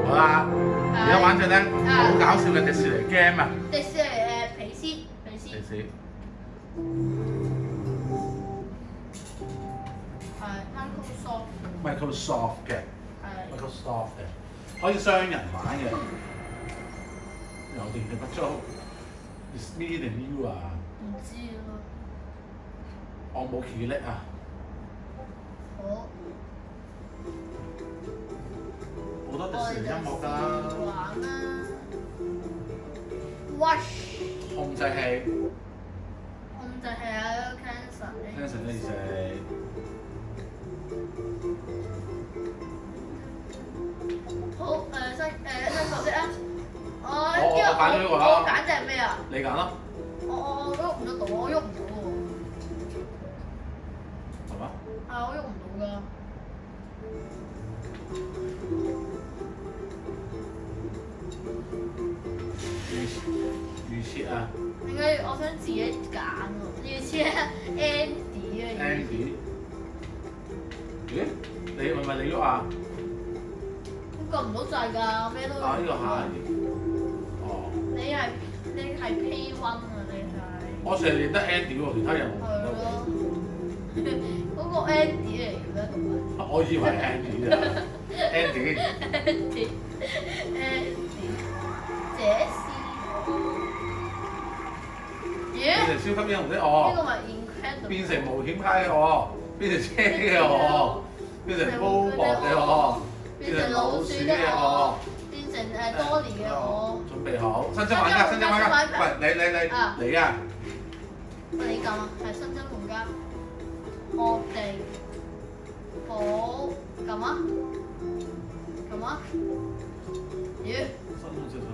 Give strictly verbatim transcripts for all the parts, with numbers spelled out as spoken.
好啦，而家玩隻咧好搞笑嘅迪士尼 game 啊！ 迪士尼誒皮斯皮斯。 皮斯。 係 Microsoft。 Microsoft 嘅。 係。 Microsoft 嘅，可以雙人玩嘅。有電嘅不足 ，Is me 定 you 啊？ 唔知咯。 我冇記憶啊。 好。 好多迪士尼音樂㗎。 玩啦。Watch。 控制器。 控制器啊 ，cancel。 cancel 咩意思？ 好誒新誒新角色啊！我我我揀咗呢個啦。 我揀隻咩啊？ 你揀啦。 我我喐唔得到，我喐唔到喎。 係嘛？ 係我喐唔到㗎。 預預設啊！ 點解我想自己揀喎？預設 Andy 啊。 Andy。咦？你係咪你喐啊？ 撳唔到掣㗎，咩都啊！呢個係。哦。 你係你係 P one 啊！你係。 我成日練得 Andy 喎，其他人我唔得喎。嗰個 Andy 嚟嘅咩？ 我以為 Andy 咋 ？Andy。 Andy。Andy。這是。咦？ 變成超級英雄的我。 呢個咪 Incredible。 變成冒險家嘅我，變成車嘅我，變成高博嘅我。變成老鼠嘅我， 變成誒多年嘅我。準備好，新增玩家，新增玩家。喂，你你你你啊！ 你撳啊，係新增玩家。我哋好撳啊，撳啊。咦？ 新增少少。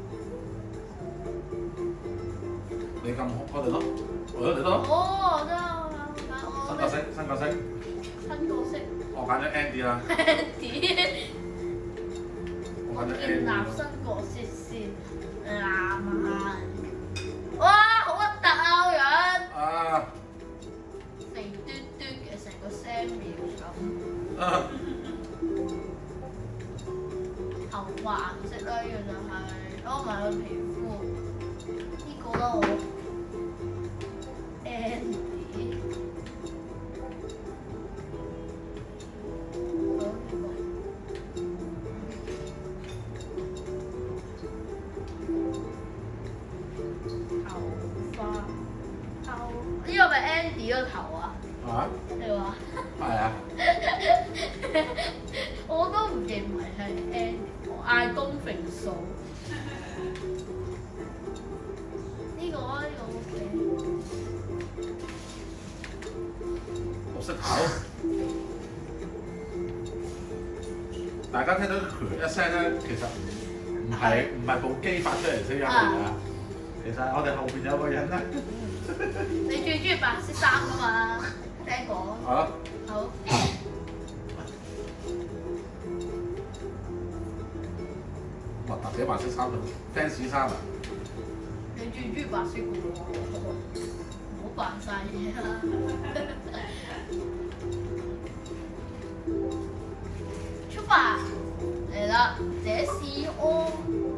你撳我哋咯，我哋得咯。 哦，得啊，我新角色，新角色。 新角色。 我揀咗 Andy 啦。 Andy。 我揀咗 Andy。建立新角色先。啊嘛！哇，好核突啊個樣！ 啊！ 肥嘟嘟嘅成個 Samuel 咁。 啊！ 頭髮顏色啦，呢個就係，攞埋個皮膚。呢個啦我。Andy。呢個咪 Andy 個頭啊？ 啊？ 你話？ 係啊。 我都唔認為係 Andy， 我嗌公平數。呢個啊，呢個 OK。 綠色頭。大家聽到佢一聲咧，其實唔係唔係部機發出嚟聲音嚟㗎，其實我哋後邊有個人咧。 你最中意白色衫㗎嘛？聽講。 好。 好。 核突嘅白色衫，fans 衫啊！ 你最中意白色嘅喎，唔好扮晒嘢啦。出發嚟啦！這是我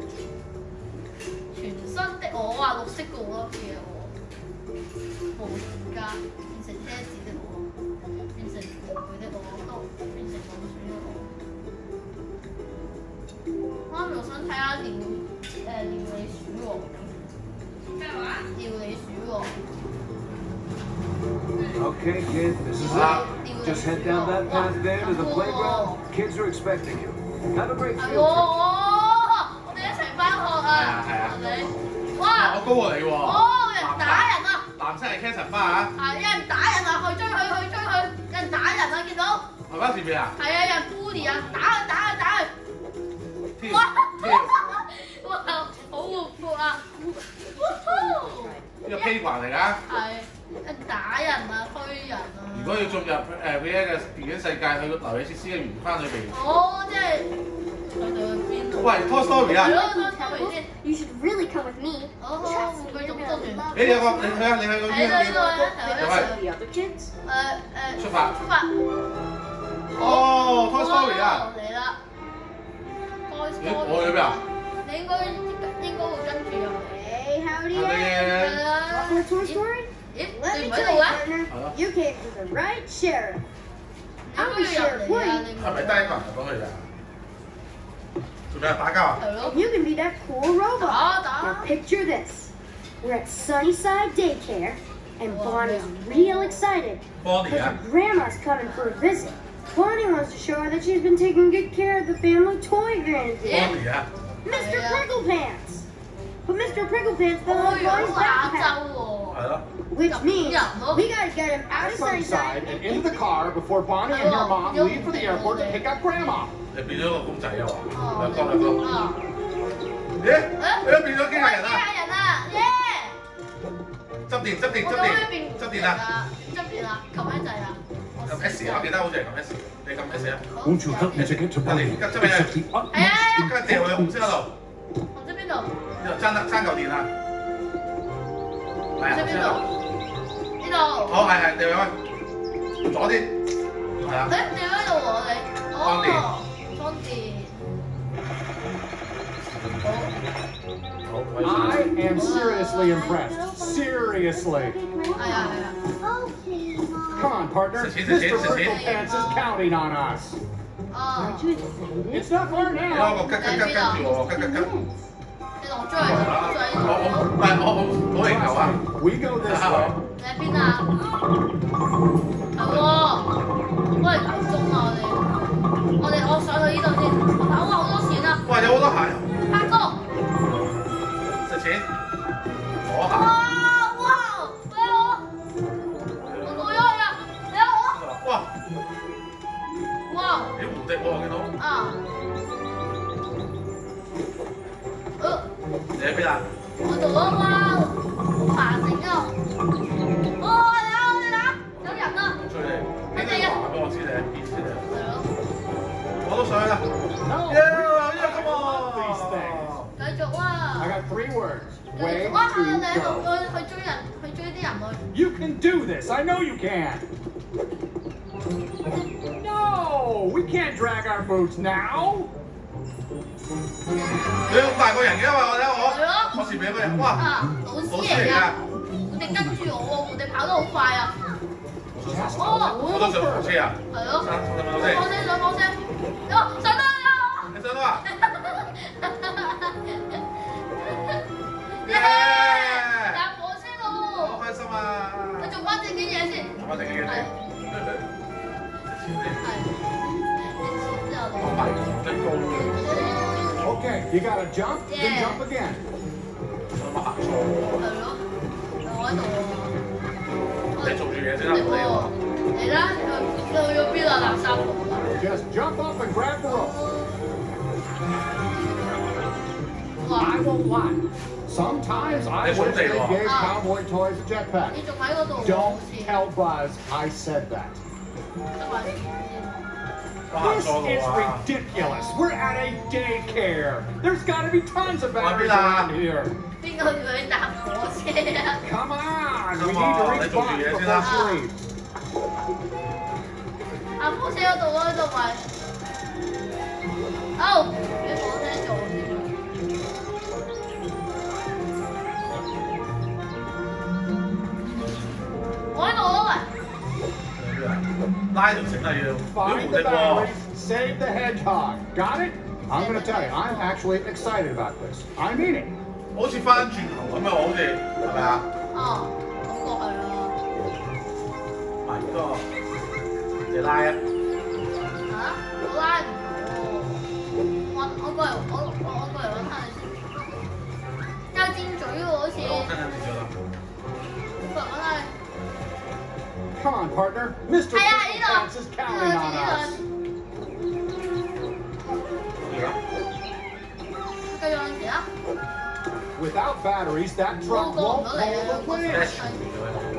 全新的我啊，綠色嘅我嘅我。冒險家變成車子的我，變成狐狸的我，都變成老鼠的我。媽咪，我想睇下料誒料理鼠王咁。咩話？料理鼠王。 Okay, kid, this is it. Just head down that path there to the playground. Kids are expecting you. Have a great field trip. 我哋一齊返學啊！ 係啊。 係咪？哇！ 我高過你喎。 哦，有人打人啊！ 男生係 Cancer 花啊！ 係，有人打人啊！去追佢，去追佢！有人打人啊！見到？ 係咪前面啊？ 係啊！有人 bully 啊！打佢，打佢，打佢！ 跳跳！ 哇！好活潑啊！ 呢個 playground 嚟㗎。 係，人打人啊，推人啊！ 如果要進入誒 V R 嘅電影世界，去個遊戲設施嘅圓框裏邊。 哦，即係佢哋去邊啊？ 喂 ，Toy Story 啊！ 係咯 ，Toy Story 先。 You should really come with me. 好好，玩具總動員。 你有個，你睇下，你去個邊喺度邊？ 喺度。 The other kids. 誒誒。 出發。 出發。 哦 ，Toy Story 啊！ 嚟啦！Toy Toy Story。 我有咩啊？ 你應該應該會跟住入嚟。 Hey, howdy, Howdy, Ed. Ed. Welcome to Toy Story. 咦？ Let 你 me 唔喺 tell 度 you, 嘅？ partner, 係咯。 you came to the right sheriff. 你應該要入嚟啊！你唔係咪得一個人入到去㗎？做咩啊？打交啊？ 係咯。 You can be that cool robot. 打打 Now。picture this. We're at Sunnyside Daycare, and Wow. Bonnie's real excited 幫你 because 啊 her！grandma's coming for a visit. Bonnie wants to show her that she's been taking good care of the family toy granddad, 幫你啊！ Mister Yeah. Pricklepants. But Mister Pricklepants fell 我 on 有 Bonnie's 亞 backpack, 洲喎。 係咯。 which means Yeah. we gotta get him out of Sunnyside Sunnyside and into the car before Bonnie and her mom leave for the airport to pick up Grandma. 你變咗個公仔啊嘛？ 哦。 兩個兩個。 啊！ 咦？你都變咗機械人機啊！ 械人啊！耶！ 執電執電執我可以電變執電啊！ 啊！執電啊！撳一掣啊！ 撳 S 啊！我記得好似係撳 S，你撳 S 啊！ Won't you help me to get to Bonnie? It's of the 係 utmost 啊！ 跟住掉去紅色嗰度， 紅色邊度？ 呢度爭爭嚿電啊！係啊， 紅色邊度？呢度。 好係係掉去左啲，係啊誒，，你喺度喎你。 裝電哦。裝電。 好，我 I am seriously impressed. Seriously. 係啊係啊。 Okay, Mom. Come on, partner. Sit, sit, Mister sit, sit, sit. Pricklepants is counting on us. 哦。 Aren't you excited? It's not far 你攞 now. 個吉吉吉跟住我，吉吉吉。 你同我追嚟追我我唔係我我攞嚟球啊！ We go this way. 你喺邊啊？係喎，我嚟球中啊！我哋我哋我上去呢度先，我哇好多錢啊！ 哇，有好多鞋， 八哥， 食錢，攞哇鞋。 哇，俾我，我過咗去啊！俾我， 哇！ 哇啲胡迪喎，我見到。 啊！呃， 你喺邊啊？ 我度啊嘛，好煩成啊！哦，你睇你睇，有人啊！ 追你，你都要話俾我知你喺邊先啊！ 係咯， 我都想啦。 No, Yeah, we yeah, come on. these things. 繼續啊！ I got three words. 繼 Way 續啊！你 to 去 go. 去去追人，去追啲人去。 You can do this. I know you can. No, we can't drag our boots now. 你咁大個人嘅嘛？我睇我， 係咯我前面有個人，哇！ 啊，老師嚟㗎，胡迪跟住我喎，胡迪跑得好快啊！ Just a 哦， 我都 little 上火 further. 車啊！ 係咯， 上上唔到上火先， 車上火車，哦，上到啦！ 你上到啊？ 耶！搭火車好咯！ 開心啊！ 你做翻正經嘢先。 做乜定嘅嘢？ 係食錢你， 係，你錢之後我買真高嘅， Okay, you gotta jump, then Yeah. jump again. 有冇行錯？ 係咯，我喺度喎。 你做住嘢先啦， 你唔理我。 喎，嚟啦！你去咗邊啊？垃圾房啊！ Just jump up and grab the rope. 哇！ I won't lie. Sometimes I It's wish okay, they Rob. gave Ah. Cowboy Toys a jetpack. 你仲喺嗰度喎？ Don't 好似 tell Buzz I said that. 得埋錢先。 我行 This 錯路 is 啊！ ridiculous. We're at a daycare. There's got to be tons of batteries Wabila. around here. 邊個叫你搭火車啊？ Come on, we Come need to on, reach let's go Buzz do this, before yeah. she leaves. 搭火車嗰度嗰度咪？好，俾火車做先。我喺度咯，喂！ 拉條繩係要，啲 Find 胡 the 迪喎 batteries, save the hedgehog. Got it? I'm going to tell you, I'm actually excited about this. I mean it. 好似翻轉頭咁樣，好似係咪啊哦，感覺係啊。 ？My God！你拉啊！ 嚇？我拉唔到喎。我我過嚟，我我我過嚟揾下你先。有箭嘴喎，好似。 我跟緊你咗啦。 過嚟揾下你。 Come on, partner. Mister 係啊，呢 Pants 度。 is 呢 counting 度 on 呢 us. 而家繼續向前啦。 Without batteries, that 我 truck 過唔 won't 到嚟啊！ hold the 我 wheel. ，dash 住咗。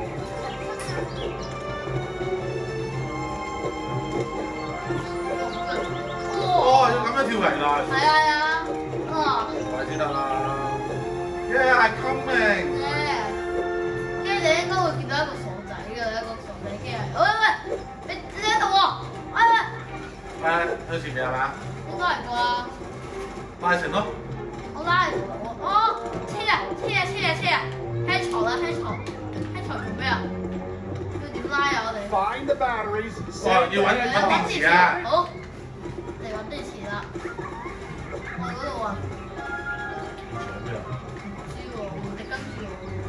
哦，要咁樣跳嚟啦！ 係啊係啊，啊， 快啲得啦！Yeah, I'm coming！ 跟住你應該會見到一個傻仔嘅，一個傻仔機械人。喂喂，你你喺度喎？喂喂， 誒，去前面係嘛？ 應該係啩？ 拉成咯。 我拉唔到，哦，車啊車啊車啊車啊，輕床啦輕床，輕床做咩啊？要點拉啊我哋？ Find the batteries. 哇，要揾揾電池啊！ 好，嚟揾電池啦。我嗰度啊，唔知喎，你跟住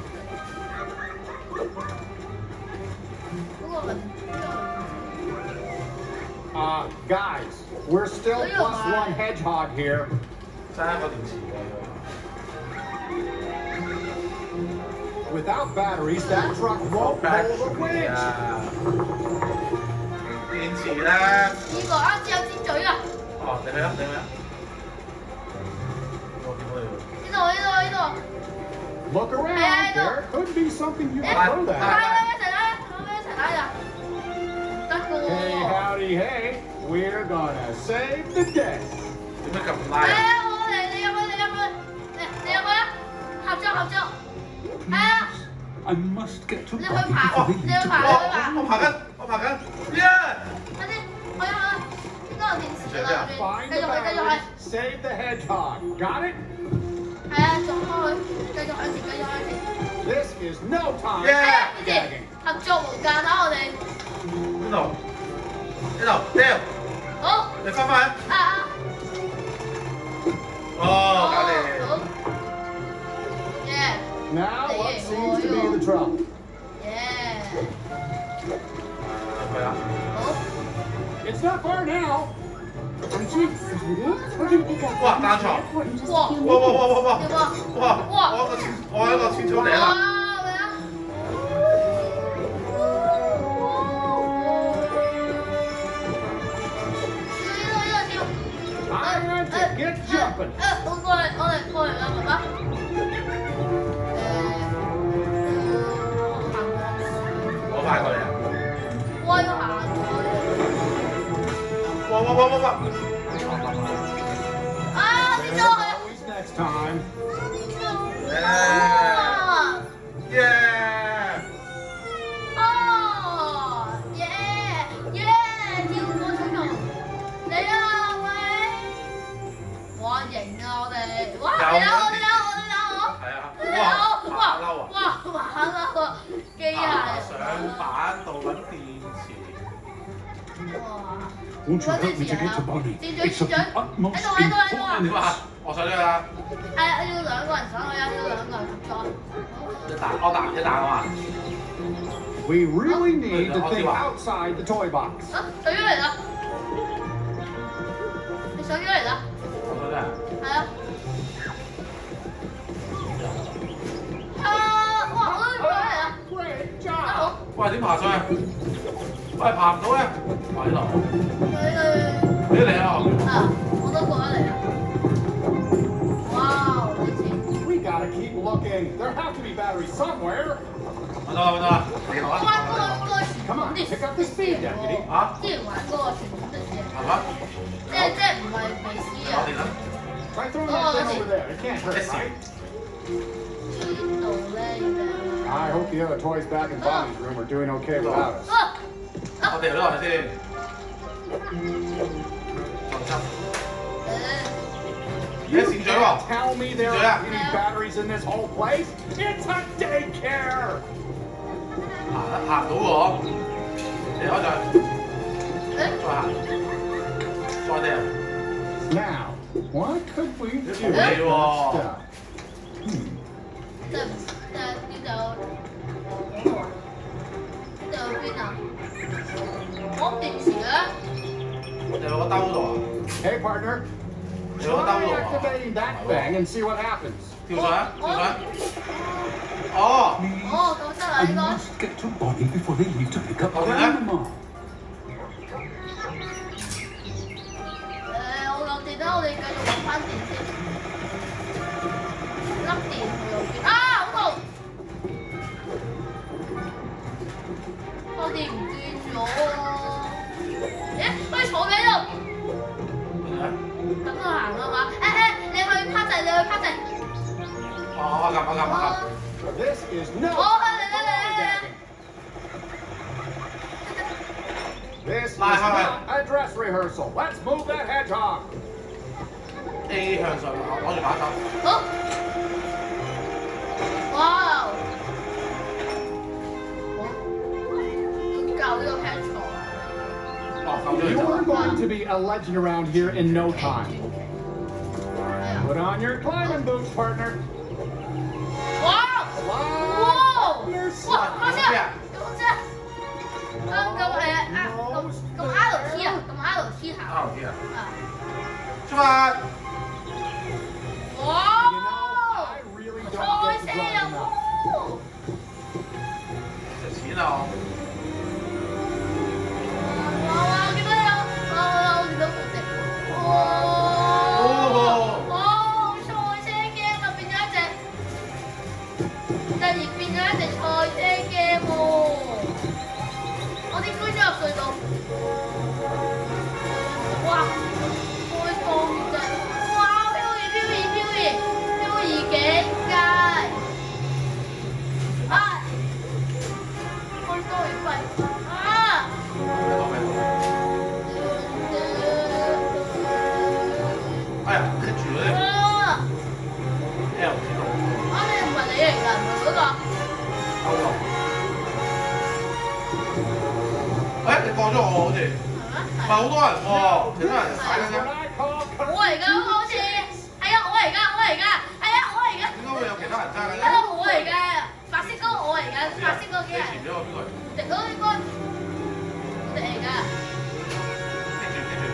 我。嗰個咪呢個。 Uh, guys, we're still plus one hedgehog here. 爭一個電池㗎。 Without batteries, that truck won't hold the winch. 電池啦。 呢個啱先有尖嘴啊！ 哦，你去啦，你去啦。我見到你。 呢度呢度呢度。 Look around. There could be something you can throw 拉 that. 拉一齊拉，我哋一齊拉啊！得㗎 Hey, 喎。 howdy, hey. We're gonna save the day. 點解咁拉係啊？ 啊，我嚟，你入去，你入去，你你入去啊！合作合作。係啊。 I must get to 你 Bonnie 去爬， before 你 they 去 leave to 爬，你 go. 去爬。 我爬緊，我爬緊。耶！ 快啲，我入去。應該有電池啦，入 Find 邊。 the 繼續去，繼續 batteries. 去。 Save the hedgehog. Got it? 係啊，撞開佢，繼續向前，繼續向前。 This is no time. 耶！ 係啊，你哋合作無間啦，我哋。 邊度？呢度，掉。 好。 你翻返。 啊啊！ 哦，搞掂。 好。耶 Now, what seems to be the trouble? 耶！ 係啊。 好。 It's not far now. I'm excited. We're gonna pick up Wow, the that's all. airport in just a Wow. few 哇哇 minutes. 哇哇哇！ 點啊？ 哇！我個千，我一個千草嚟哇！ 啦。 咩啊？ All right, get jumping. 誒，我過嚟，我哋過嚟啦，爸爸。 好快過嚟啊！ 我要行過嚟。 哇哇哇哇哇！ 啊！跌咗 There's 佢。 always next time. 哇！ 耶！ 哦！耶耶！跳過出頭，嚟啊喂！哇型啊我哋！哇嚟啊我哋啊我哋啊我！ 係啊！ 嚟啊哇！ 哇馬騮啊！ 哇馬騮啊！機械上板度揾電池。 哇！ Won't you help me to get to Bonnie? 箭嘴 It's of 箭嘴 the utmost 喺度喺度喺度啊！ 點啊？我上咗去啦！ 係啊，要兩個人上去啊，要兩個人合作。 一打，我打一打啊嘛！ We really need to think outside the toy box. 啊，上咗嚟啦！你上咗嚟啦？ 我覺得係啊。啊！哇！我都上嚟啦！ Great 得好。 job. 喂，點爬上去？喂，爬唔到嘅。喺度。 佢你嚟啊！ 啊，我都過咗嚟啦。哇！好似 We gotta keep looking. There have to be batteries somewhere. 揾到啦，揾到啦！你落我玩嗰個啦。 嗰個傳 Come 統 on, 啲 pick up the speed, deputy. 嚇？ 之前玩嗰個傳統的嘢， 係嘛？ 即係即係唔係美斯啊？ 搞掂啦！ Try throwing that thing over there. It can't hurt, Yes, sir. right? 呢度咧要 I hope the other toys back in Bonnie's room are doing okay without us. 啊！ 我掉咗落去先。放心。而家閃嘴喎！ Tell me there Yeah. aren't any batteries in this whole place? It's a daycare! 行行到喎，你可以再誒再行，再掉。 Now, what could we do with Yeah. that stuff? 即係即係呢度嗰度啊？呢度邊啊？我電池嘅。 掉落個兜度啊！ Hey, partner. 掉落個兜 Try 度啊！ activating that thing and see what happens. 跳上啊！跳上啊！哦， 哦，咁得啦 I 呢個。 must get to Bonnie before they leave to pick up Okay. Grandma. 誒，我有電啦，我哋繼續揾翻電先。粒電去到邊？啊，好痛！我電唔見咗喎。誒，可以坐喺度。咁就行啦嘛。誒誒，你去趴掣，你去趴掣。 哦，我撳我撳我撳。 This is no 好， time 嚟 for 嚟嚟嚟嚟。 lollygagging. This is Bye, bye, not a dress rehearsal. Let's move that hedgehog. A 向上攞住把手。 好。哇！好，教呢個 petrol 啊。 哦，救咗你 You're 走。 going to be a legend around here in no time. Put on your climbing boots, partner. 哇！哇！哇！放下，放下。咁咁誒啊咁咁 R T 啊，咁 R T 行。 R T 啊。 啊。 出發。 哇！ 賽車啊！ 值錢啊！ 哇哇！見到有，哇！見到部隻。哇！哇！賽車 game 啊，變咗一隻，突然變咗一隻賽車 game 喎！我點推咗入隧道？哇！開放啫！哇！飄移飄移飄移飄移境界！啊！開多餘費啊！ 哎呀，棘住咗你。 啊 L 字度。 啊！你唔係你嚟㗎，唔係嗰個。 歐龍。誒，你過咗我好似。唔係好多人喎，幾多人踩緊㗎？ 我嚟㗎，好似係啊，我嚟㗎，我嚟㗎，係啊，我嚟㗎。 點解會有其他人揸緊係啊，我嚟㗎，白色嗰個我嚟㗎，白色嗰個幾人？ 前邊個邊個嚟？ 迪哥應該我哋嚟㗎。 棘住棘住。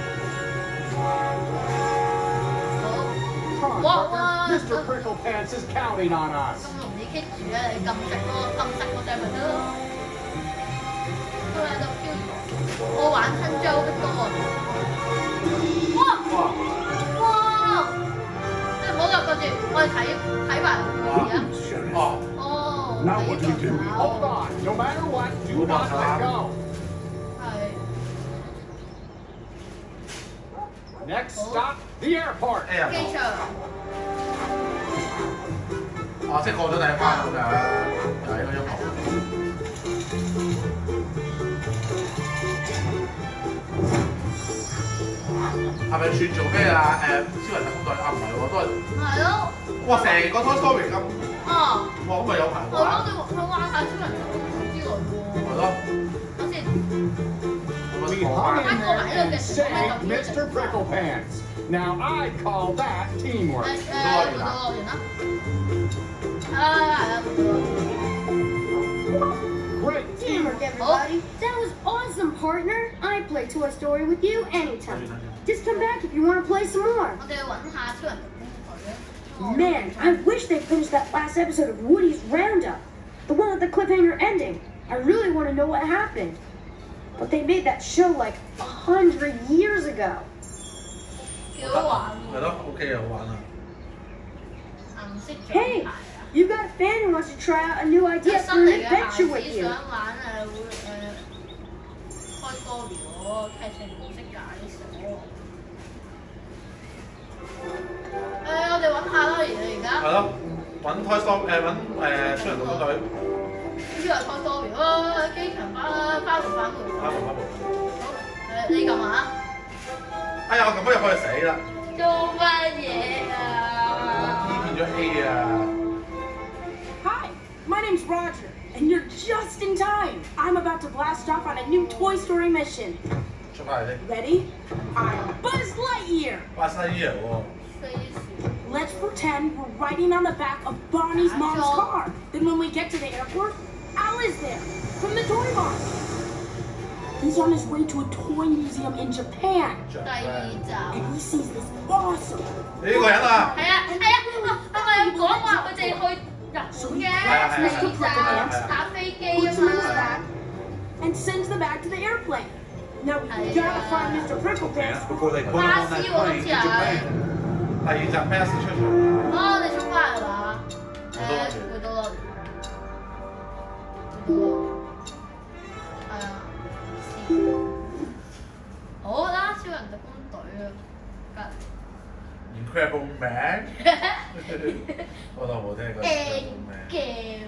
Come on, partner. Mister Prickle Pants is counting on us. 咁容易棘住啊！你撳實個撳實個掣咪得咯。都喺度飄移。我玩親周的多啊！哇！ 哇！ 哇！你唔好入個住，我哋睇睇埋故事啊！ 哦。 哦。 Now what do we do? Hold on. No matter what, do not let go. 係。 Next stop, the airport. 哎呀！ 機場。 哦，即係過咗第一關咁樣，就係呢個音樂。係咪算做咩啊？誒，超人特工隊啊，唔係喎，都係。 係咯。 哇！成個 Toy Story 咁。 哦。 哇！咁咪有排係咯， 玩。 你佢玩下超人特工隊之類喎。 係咯。 等先。 We hung in there and saved Mister Prickle Pants. Now I call that 誒 teamwork. 誒，回到樂園啦。啊，係啊，回到樂園。 Great Teamwork, everybody. That was awesome, partner. I'd play Toy Story with you anytime. Just come back if you want to play some more. 我哋去揾下超人特工隊。 Man, I wish they finished that last episode of Woody's Roundup. The one with the cliffhanger ending. I really want to know what happened. But they made that show like a hundred years ago. 幾好玩喎！ 係咯 ，OK 啊，好玩啊。 銀色獎 Hey, 牌啊！ you got a fan who wants to try out a new 有 idea 新 for an 嚟嘅孩 adventure 子 with you. 想玩誒會誒開 story 喎，劇情唔識解鎖。誒，我哋揾下啦，而而家。 係咯，揾 Toy Story 誒揾誒超人特工隊。 呢個係 Toy Story 喎，機場翻翻回翻回。 翻回翻回。 好，誒你撳下。 哎呀，我撳咗入去死啦！ 做乜嘢啊？ 變咗 A 啊！ Hi, my name's Roger, and you're just in time. I'm about to blast off on a new Toy Story mission. 出翻嚟先。 Ready? I'm Buzz Lightyear. 巴西人喎。 飛船。 Let's pretend we're riding on the back of Bonnie's mom's car. Then when we get to the airport, Al is there from the toy barn. He's on his way to a toy museum in Japan, 第二集。 and he sees this awesome. 你呢個人啊？ 係啊係啊，啊我有講話佢哋去日本嘅第二集打飛機啊 Puts him in his 嘛 bag,。and sends the bag to the airplane. Now we gotta find Mister Prickle Pants Before they put him on that plane to Japan. 第二集 Pass 出場。 哦，你出翻嚟啦？誒，回到樂園。係啊。好啦，超人特工隊啊， Incredible Man 我都冇聽過 Incredible Man。 game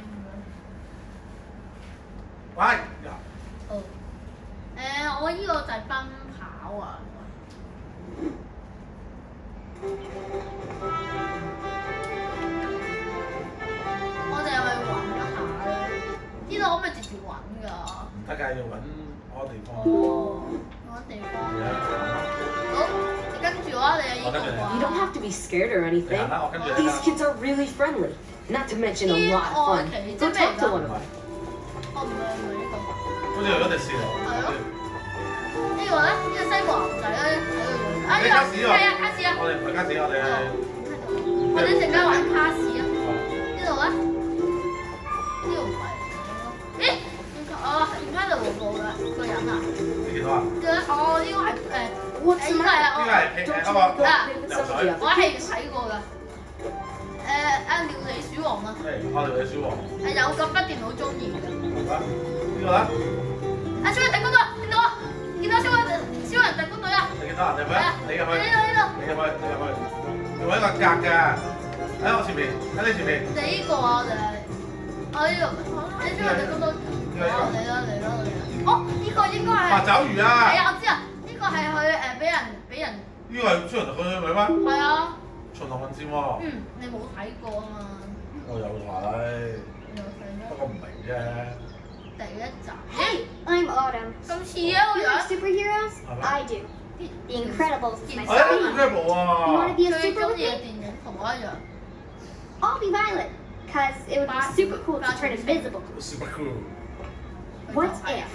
喂， 好。誒，我依個就係奔跑啊。 我哋係咪揾一下咧？呢度可唔可以直接揾㗎？ 唔得㗎，要揾嗰個地方。 哦，揾地方。好，你跟住我，你有呢個啊。 You don't have to be scared or anything. 係啦，我跟住你 These 啦。 kids are really friendly. Not to mention a lot of fun. Go talk to one of them. 哦，唔係唔係呢個。 好似有咗隻獅喎。 係咯。呢個咧，呢個西瓜牛仔咧喺度用。啊，呢個你卡士喎。 係啊，卡士啊。 我哋唔係卡士，我哋係。 我哋陣間玩卡士啊。呢度咧，呢度唔係。咦？哦，點解度冇嘅個人啊？ 你見到啊？ 哦，呢個係誒。 What's 誒， the 應該係 matter? 我。 呢個係誒嗰個啊， 游水。 我係睇過㗎。誒啊，料理鼠王啊。 係，我哋嘅小王。 係有咁不斷好中意嘅。 好啦，呢個啦。 啊，小人特工隊，見到啊？見到小人小人特工隊啊？ 你見到啊？你入去，你入去。 呢度呢度。 你入去，你入去。要揾一個格㗎，喺我前面，喺你前面。 你呢個啊，我哋係。我呢度，你小人特工隊。哦，嚟啦嚟啦嚟啦！哦，呢個應該係。 八爪魚啊！ 係啊，我知啊，呢個係佢誒俾人俾人。 呢個係超人特工隊咪咩？ 係啊。 巡邏運戰喎。 嗯，你冇睇過啊嘛。 我有睇， 有睇咩？ 不過唔明啫。 第一集。 Hey, I'm Autumn. 咁似啊個 You 樣。 like superheroes? I do. The Incredibles is my 我一定 favorite. 追冇 You 啊 want！to be a 最 super 中 with 意嘅 me? 電影同我一樣。 I'll be Violet, cause it would be super cool to turn invisible. Super cool。 What if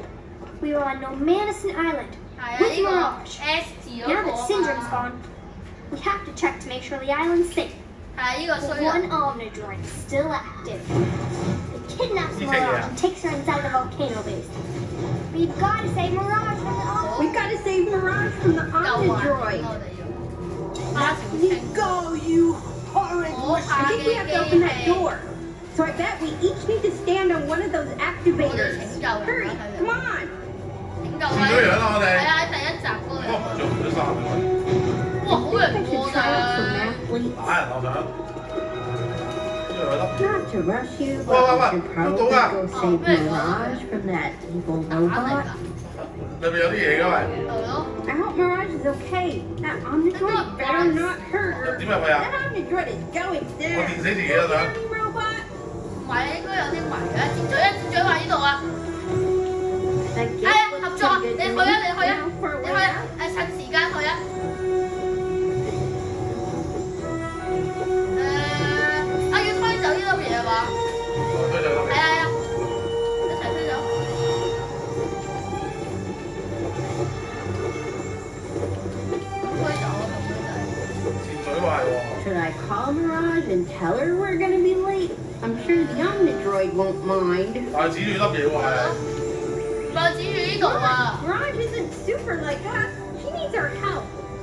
we were on Nomadison Island 係啊， with 呢個 Mirage? S 字嗰 Now 個 that 啊 Syndrome's 嘛。 gone, we have to check to make sure the island's safe. 係呢個 But 衰 one 人。 Omnidroid is still active. It kidnaps You take it Mirage out. and takes her inside the volcano base. We've got to save Mirage from the Omnidroid. We've got to save Mirage from the 夠玩 Omnidroid. 我哋要。花小 You 青。 go, you horrid Oh, mush. I think we have to open that okay. door. So I bet we each need to stand on one of those activators. Oh, there's Hurry, a come on. 點夠轉咗樣啦，我哋。 係啊，喺第一集嗰不過唔度。 做唔到衫嘅。 哇，好人 I 過 should 㗎 try out some。math leaps. 打人我想。呢度得。 Not to rush you, Whoa, but whoa, we whoa. should probably Don't go go out. save Oh, wait. Mirage from that evil 打嚟 robot. 㗎。 裏面有啲嘢㗎喂。 係咯。 I hope Mirage is okay. That Omnidroid better not hurt her. 點入去啊？ That Omnidroid is going 我 down. 電死自己啦想。 Enemy robot. 唔係，應該有啲迷嘅。箭嘴啊，箭嘴話呢度啊。 That 係啊， gift 合 looks 作， pretty 你 good 去 to 啊， me. 你去啊， Now for a 你去 way 啊， out. 誒趁時間去啊。誒，啊要推走呢粒嘢嘛？ 推咗係啊係啊，一齊推走。推走啊，咁樣就係。 潛水壞喎。 Should I call Mirage and tell her we're gonna be late? I'm sure the Omnidroid won't mind. 但係指住粒嘢喎係。 唔係指住呢度啊！ Mirage isn't super like us. She needs our help.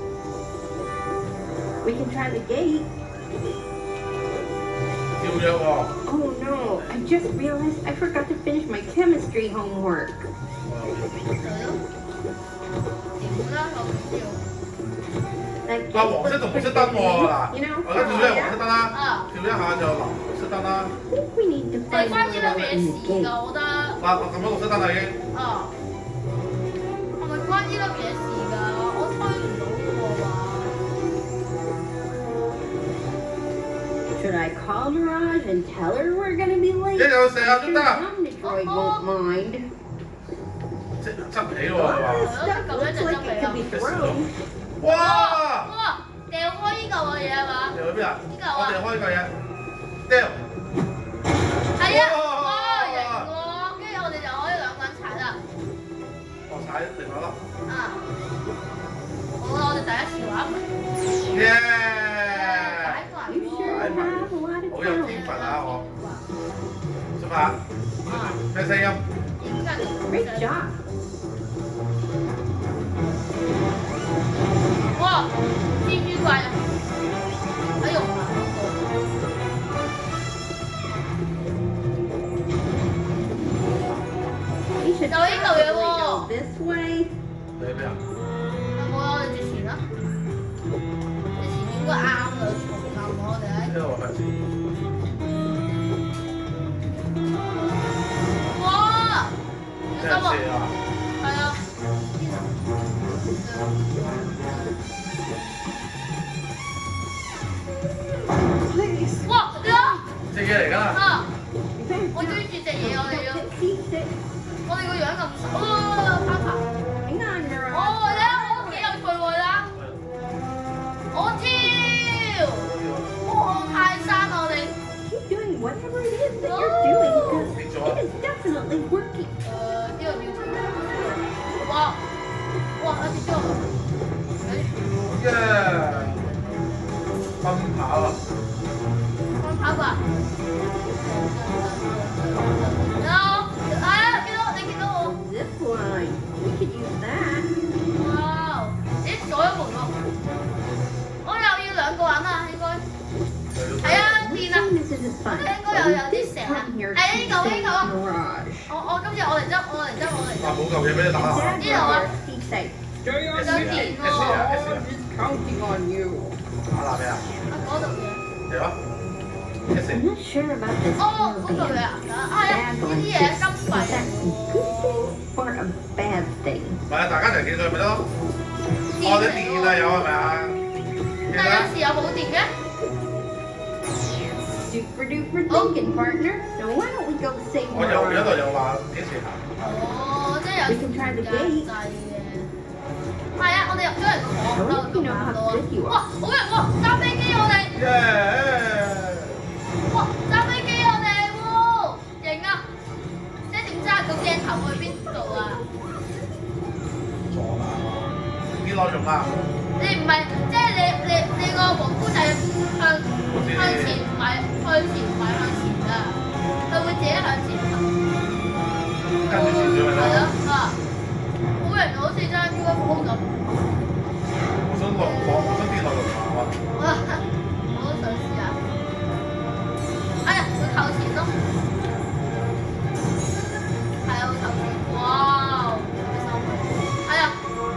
We can try the gate. 跳躍喎。 Oh no, I just realized I forgot to finish my chemistry homework. 係咯。點啦？我唔知喎。 That 嗱， gate 黃色 looks 同紅 pretty 色 good 燈 to 喎 me. 嗱， You know, 我而家跳咗係黃色燈啦， 啊跳一下就藍色燈啦。 I think we need to 你 find 關呢粒 Mirage 嘢 in 事 the 㗎， gate. 我覺得。 嗱，我撳咗綠色燈啦已經。 啊。係咪關呢粒嘢事㗎？我推唔到喎嘛。 Should I call Mirage and tell her we're gonna be late? 一有成日 I'm 都 sure 得 the。Omnidroid won't mind. 即係執起喎 All 係嘛？ this stuff looks like it could be thrown. 哇！ 哇！掉開呢嚿嘅嘢係嘛？ 掉去邊啊？ 呢嚿啊我哋開呢嚿嘢，掉。 係啊！ 哇哇，型喎！跟住我哋就可以兩個人踩啦。 我踩另外一粒。 啊！好啦，我哋第一次玩埋。 耶！ 解埋 You sure 喎。 have a lot of 好有 talent. 天分啊我。出發。咩聲音？ 點解你 Great job. 哇！蜘蛛怪啊！喺用埋嗰個。 We should 就呢嚿嘢 probably 喎。 go this way. 你咩啊？ 冇啊！我哋之前啦，之前應該啱嘅，重臨我哋喺。 呢度我開始。 哇！ 即係小心喎！ 射啊！ 係啊。 嘢嚟㗎啦。 啊！我追住隻嘢我哋要，我哋個樣咁傻，哦，攀爬。哦，你睇我幾有趣喎啦！我跳，哦，泰山我哋。 Keep doing whatever it is that you're doing because it is definitely working. 誒，呢個叫做哇哇一跌咗。 耶！奔跑啊！ 奔跑吧！有，哎呀，見到你見到我。 Zip line. We could use that. 哇！咦，左一門喎，我又要兩個人啊，應該。係啊，電啊！應該又有啲蛇啊。係呢嚿呢嚿啊！我我今日我嚟執，我嚟執，我嚟執。 嗱，冇嚿嘢俾你打啊！ 呢度啊！ Stay on schedule. Counting on you. 打哪邊啊？ 啊，嗰度嘢。 嚟啊 I'm not sure about this. 哦，嗰度嘢啊！係啊，呢啲嘢金幣。 Is that a good thing or a bad thing? 唔係啊，大家一齊見佢咪得咯。哦，你電啊有係咪啊？ 但有時有冇電嘅。 Super duper thinking, partner. Now why don't we go save 我右邊嗰度 Mirage? 又話幾時行？ 哦，即係有 We can try the 時 gate. 間制嘅。係啊，我哋入咗嚟個房度度行到啊！哇，好人喎，揸飛機我哋。 耶！ 哇，揸飛機我哋喎，型啊！即係點揸個鏡頭去邊度啊？ 左啦，啲內容啊！ 你唔係即係你你你個皇冠係向向前唔係向前唔係向前㗎，佢會自己向前行。 跟住前咗咪係咯得。 啊！好型好似揸 U F O 咁。 我想落落，我想跌落龍馬啊！ 哇！我都想試下。哎呀，會扣錢咯。係啊，會扣錢。哇！開心。哎呀！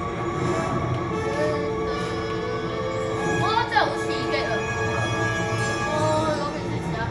哇！真係好刺激啊！哇！去嗰邊試試下。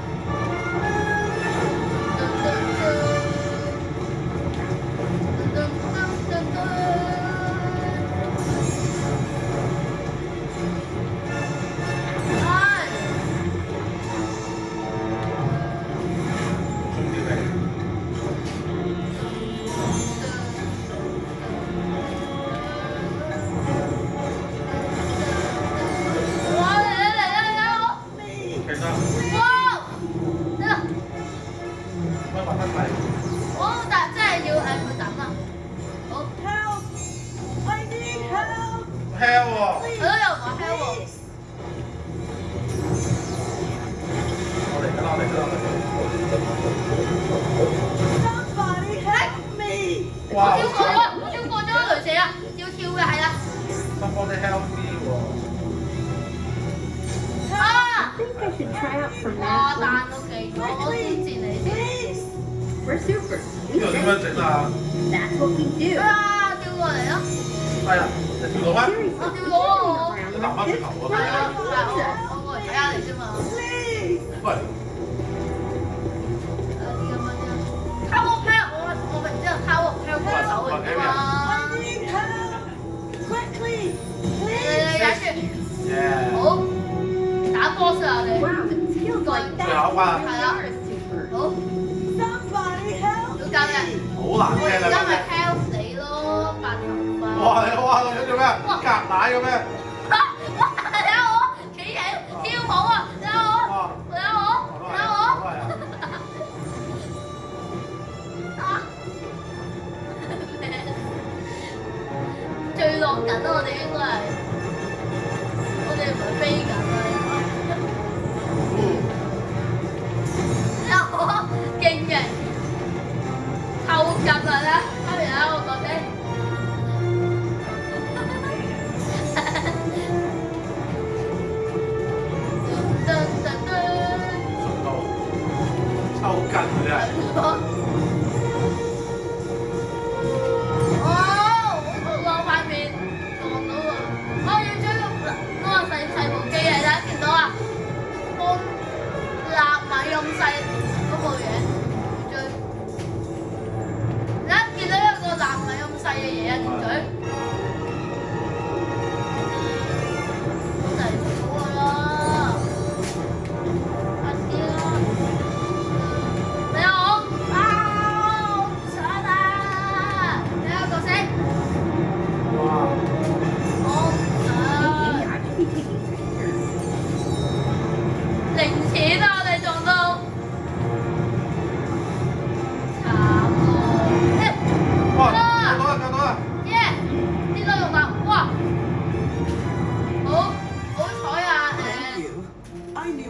We're super. 呢度點樣整啊？ That's what we do. 啊，跳過嚟咯！ 係啊，你跳到咩？ 我跳到啊！ 你彈翻轉頭喎。 係啊，係我我過嚟睇下你啫嘛。 喂！ 靠我拍我我明知道靠我拍我手嚟㗎嘛。你忍住。好，打 boss 啊你。 Wow, it feels like 最後一關啊！ 係啦。好。要教嘅。 好難我而聽啊！ 家咪 help 你咯，白頭髮。 哇！你哇！你想做咩？夾奶嘅咩？ 哇！你睇我企起跳舞啊！你睇我，你睇我，你睇我。墜落緊啊！我哋應該係，我哋唔係飛緊啊！你睇我勁型，扣緊啊咧！媽咪啊，我覺得。 抽筋嘅啫。 哦，我塊面撞到喎！我要追個嗰個細細部機嚟睇，見到啊？個納米咁細嗰部嘢，追。你一見到一個納米咁細嘅嘢啊，條嘴。好嚟好啊！快啲啦！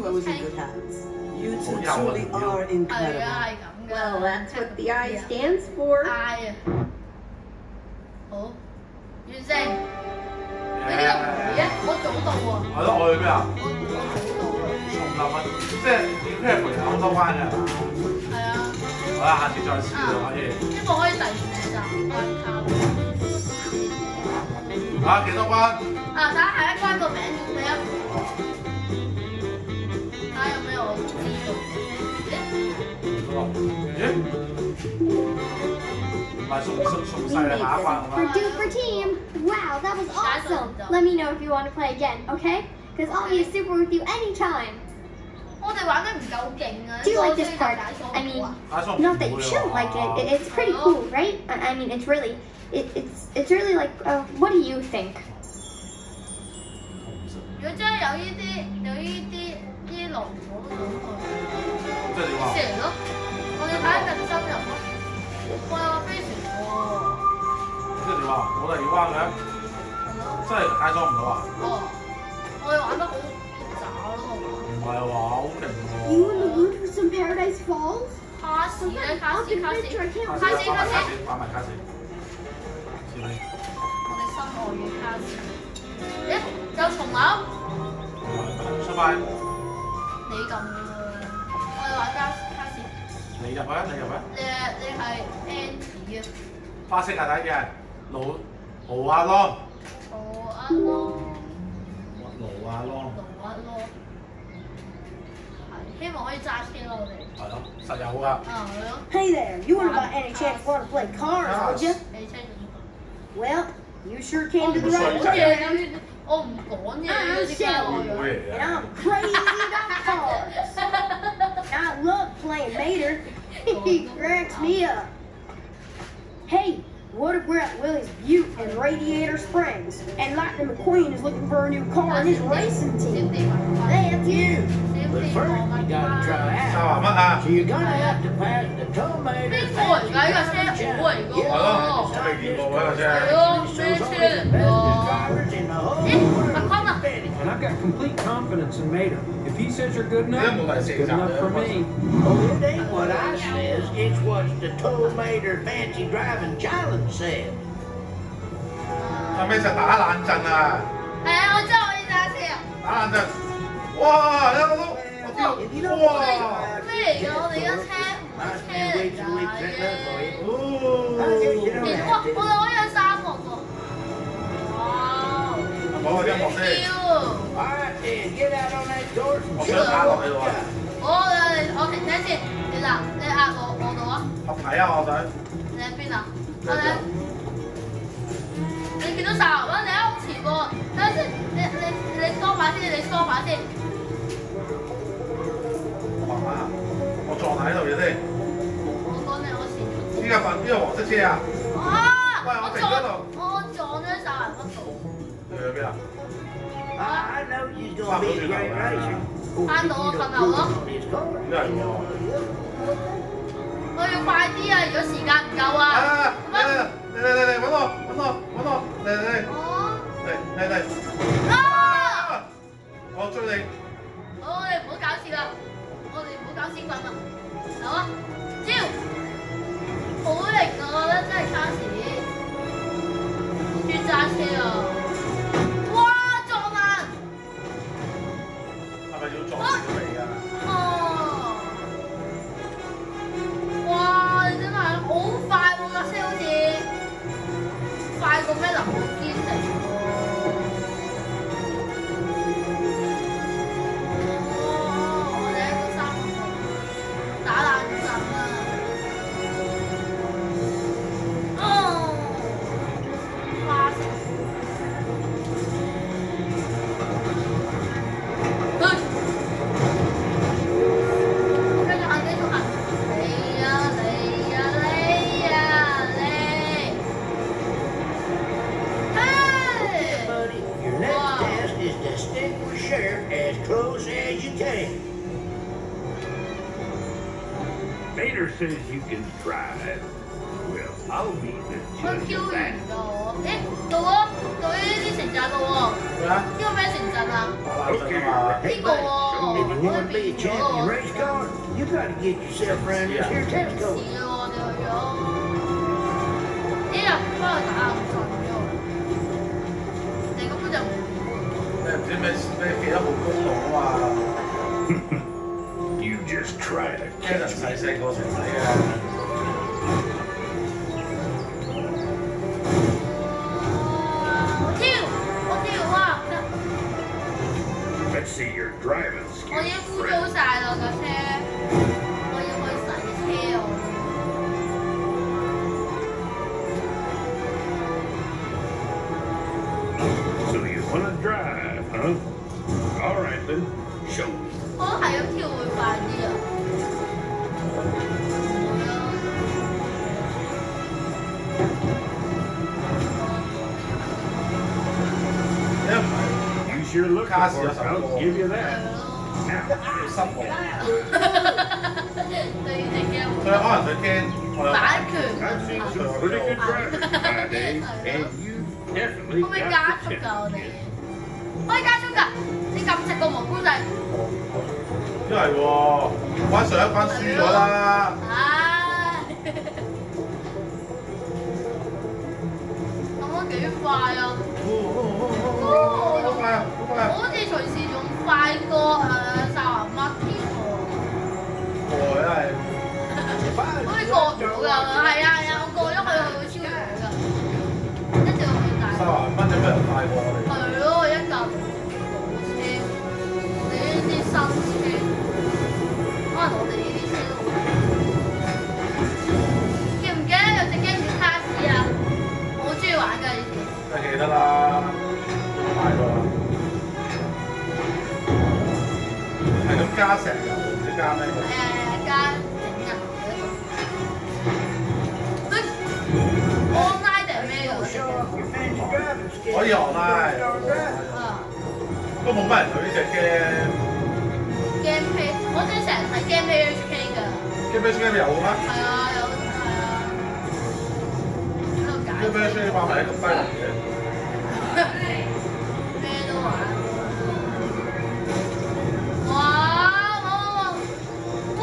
always in good hands. You two truly are 係 incredible. 啊，係咁嘅。 Well, that's what the I stands for. I 啊，好，完成。你呢個唔係嘅，我早到喎。 係咯，我去咩啊？ 我我早到啊。 松林啊，即係要 pair 陪歐洲灣嘅係嘛？ 係啊。 好啦，下次再試啦，可以。 希望可以第二集關卡。 啊，幾多關？ 啊，睇下下一關個名叫咩啊？睇下有咩我知道。咦？唔係送送送晒你下一關 For Duper Team! Wow, that was awesome! Let me know if you want to play again, okay? Because I'll be super with you anytime. 我哋玩得唔夠勁啊！ Do you like this part? I mean, not that you shouldn't like it. It- It's pretty cool, right? I I mean, it's really, it, it's it's really like. Uh, what do you think? 如果真係有呢啲有呢啲呢龍，我都想去。 即係點啊？ 蛇咯，我哋睇得更深入咯。哇，飛船喎！ 即係點啊？冇第二關嘅？真係解鎖唔到啊？ 哦，我哋玩得好渣咯， 唔係話好勁喎。 You in the mood for some Paradise Falls? 卡士咧，卡 I'll 士 get 卡士， rich or I can't 卡士 wait. 卡士， 玩埋卡士。先你。 我哋心愛嘅卡士。咦？有重樓？ 出翻。 你撳㗎喎，我哋玩卡卡士。 你入去啊！你入去啊！ 你你係 Andy 啊？ 花式架底嘅老豪阿朗。 哦，阿羅。 盧阿朗。 盧阿羅。係，希望可以揸車咯，我哋。 係咯，實有㗎。 啊，係咯。 Hey there, you wouldn't by any chance want to play cars, would you? 你車做乜？ Well, you sure came to the 我 right 唔講 place. 嘢，我唔講嘢，你知唔知我會嚟 And 嘅。 I'm crazy about cars. I love playing Mater. He cracks me up. Hey, what if we're at Willie's Butte in Radiator Springs and Lightning McQueen is looking for a new car in his racing 閃 team? 電雲 That's you. 閃 But 電 first, 雲 you gotta try 沙 out. 華乜啊？ So you're gonna have to pass the tomato 邊個嚟㗎？呢架車我嚟㗎係咯，我喎。 未見過嗰架車。 係咯，咩車嚟㗎？ drivers in the whole 咦，麥坤啊！ And I've got complete confidence in Mater. If he says you're good enough, it's good enough for me. Oh, it ain't what I says, it's what the tomato fancy driving challenge said. 後尾就打冷震啊！ 係啊，我知道我要揸車啊！ 打冷震，哇！一個都我哇！ 咩嚟㗎？我哋架車唔係車嚟㗎。 哦， 哇！我哋可以有沙漠喎。哇！ 講個音樂先。 All right, then, get out on that door 我 and 想打落去喎。 我我我停車先，你嗱你壓我我度啊！ 合體啊！我想。 你喺邊啊？我哋你見到晒牛灣，你喺好前喎。等陣先，你你你梳把先，你梳把先。 慢慢啊！我撞喺度嘅先。 我講你我前。 呢架粉邊個黃色車啊？ 啊！ 喂，我我停咗度。 撞我撞咗喺晒牛灣度。 你去邊啊？ I know you're gonna be a great racer. 翻到我瞓頭咯。 呢係喎。 我要快啲啊！如果時間唔夠啊。 啊！嚟嚟嚟嚟嚟揾我揾我揾我嚟嚟嚟哦。 嚟嚟嚟。 啊！ 我追你。 我哋唔好搞事啦，我哋唔好搞興奮啦，走啊！招，好型啊！我覺得真係卡士，專揸車啊！哇，撞爛！ 係咪要撞死佢㗎？ 哦！哇，你真係好快喎！架車好似快過咩林寶堅尼喎！ 打冷震啊！哦，花式。跟住行繼續行，嚟呀嚟呀嚟呀嚟！嘿！ Buddy, your next Wow. task is to stick with Sheriff as close as you can. Mater says you can drive. Well, I'll be the 佢 judge 飄 of 完 that. 咗，誒到咗到呢啲城鎮咯喎， 咩啊？ 呢個咩城鎮啊？ 打冷震啊嘛。 呢個喎。 哦， If you want to be a champion race car, you got to get yourself around this here test course. 似我哋去咗，呢日幫佢打唔準咗，你根本就你唔知咩咩幾多號公路啊嘛 You just try to ？Canon catch 細 me. 細個程仔嘅。 Let's see your driving 我已經 skills, 污糟 friend. 晒啦架車，我要去洗車喎。 So you want to drive, huh? All right then, show me. 我都係咁跳會快啲啊！ Use your look Cast for it, yourself. I'll give you that. Now, 失望。 對隻 game 佢可能佢驚我有版權 I've seen some pretty good drivers in my day, and you definitely 可唔可以加 got 速 the 㗎？我哋 chance. 可以加速㗎！你撳直個蘑菇仔。 因為喎，玩上一關輸咗啦。 唉，咁樣幾快啊！ 好快啊！好快啊！ 好似隨時仲快過誒三環乜添喎。 過真係。 好似過咗㗎，係啊係啊，我過咗佢，佢會超越我㗎，一定會變大。 三環蚊有咩人快過我哋？ 係咯，一架車，我哋呢啲新車，可能我哋呢啲車都記唔記得有隻 game 叫卡士啊？我好中意玩㗎以前。 梗係記得啦，買過啦。係咁加石油，唔知加咩？ 係啊係啊，加整人嗰種。online 定係咩㗎？ Show off your fancy driving skills. 可以 online。 啊都冇乜人對呢隻 game。 ，game pay， 我之前成日睇 game pay H K 㗎。 game pay game 有嘅咩係啊，有係啊，喺度解。 ？game pay game 話咪咁低能嘅。 咩都玩。哇！哇！哇！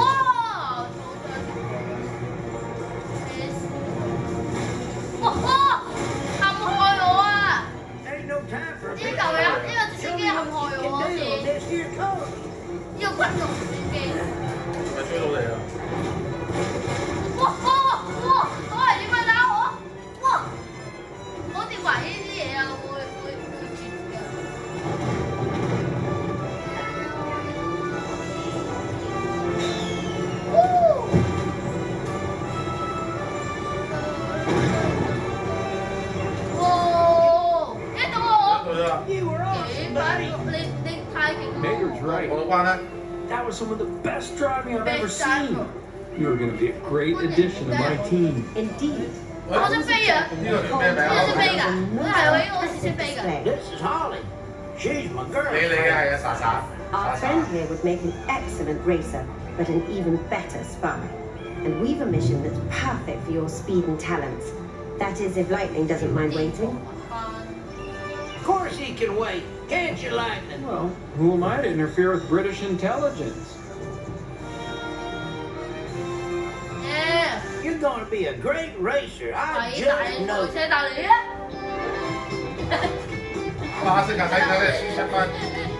哇！哇！陷害我啊！ Ain't no time for a 呢 big 嚿嘢，呢 fight. 個直升機陷害 Show me 我 what 好 you 似 can do on this here course. 呢個軍用直升機。 咪追到你啊！ 哇哇哇！我係點樣打我？哇！我哋懷疑呢啲嘢啊，會會會絕㗎。哇！一到我。 對啦， You were 幾 awesome, 快 buddy. 你你太勁啦！ Mayor's right. 過到關咧， That was some of the best driving I've ever Best seen. driver. You're going to be a great addition to my team. Indeed. 我識飛啊！ 呢個叫咩名呢個識飛㗎， 啊？ 我係我應該好似識飛㗎。 This is Holly. She's my 你你 girl. 係啊，莎莎。 Our friend here would make an excellent racer, but an even better spy. And we've a mission that's perfect for your speed and talents. That is, if Lightning doesn't mind waiting. Of course he can wait. Can't you, Lightning? Well, who am I to interfere with British intelligence? Yeah. You're going to be a great racer. 快 I 啲大 just 你 know. 部車搭你啊！ 哇！識架睇睇你輸七分。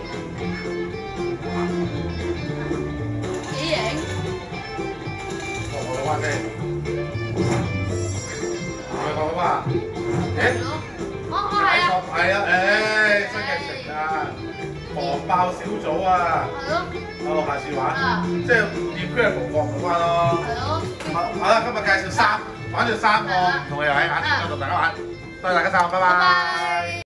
幾型？ 我我話先，係咪講話？誒？ 哦哦係啊。 係啊，誒，新劇情啊，防爆小組啊。 係咯。 好，下次玩。 啊。 即係 incredible 過唔關咯。 係咯。 好啦，今日介紹三，玩住三個唔同嘅遊戲，下次再同大家玩。多謝大家收看，拜拜。